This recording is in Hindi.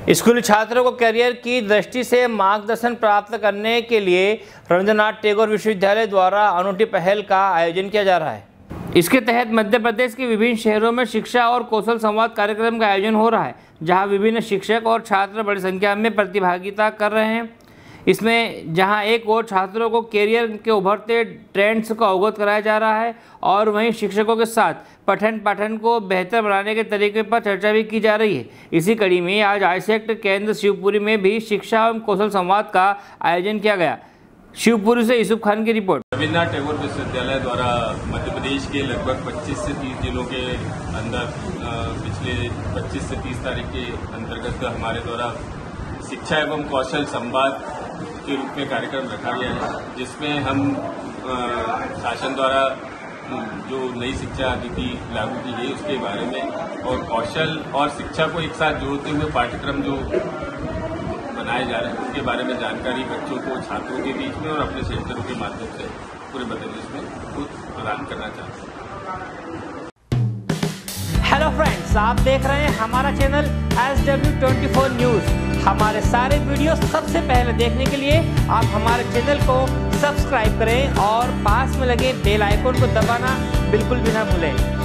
स्कूली छात्रों को करियर की दृष्टि से मार्गदर्शन प्राप्त करने के लिए रविंद्रनाथ टैगोर विश्वविद्यालय द्वारा अनूठी पहल का आयोजन किया जा रहा है। इसके तहत मध्य प्रदेश के विभिन्न शहरों में शिक्षा और कौशल संवाद कार्यक्रम का आयोजन हो रहा है, जहां विभिन्न शिक्षक और छात्र बड़ी संख्या में प्रतिभागिता कर रहे हैं। इसमें जहां एक और छात्रों को कैरियर के उभरते ट्रेंड्स को अवगत कराया जा रहा है और वहीं शिक्षकों के साथ पठन पाठन को बेहतर बनाने के तरीके पर चर्चा भी की जा रही है। इसी कड़ी में आज आईसेक्ट केंद्र शिवपुरी में भी शिक्षा एवं कौशल संवाद का आयोजन किया गया। शिवपुरी से यूसुफ खान की रिपोर्ट। रविंद्रनाथ टैगोर विश्वविद्यालय द्वारा मध्य प्रदेश के लगभग 25 से 30 जिलों के अंदर पिछले 25 से 30 तारीख के अंतर्गत हमारे द्वारा शिक्षा एवं कौशल संवाद के रूप में कार्यक्रम रखा गया है, जिसमें हम शासन द्वारा जो नई शिक्षा नीति लागू की गई उसके बारे में और कौशल और शिक्षा को एक साथ जोड़ते हुए पाठ्यक्रम जो बनाए जा रहे हैं उसके बारे में जानकारी बच्चों को, छात्रों के बीच में और अपने सेंटरों के माध्यम से पूरे मध्य प्रदेश में प्रदान करना चाहते हैं। हेलो फ्रेंड्स, आप देख रहे हैं हमारा चैनल SW24 न्यूज। हमारे सारे वीडियो सबसे पहले देखने के लिए आप हमारे चैनल को सब्सक्राइब करें और पास में लगे बेल आइकन को दबाना बिल्कुल भी ना भूलें।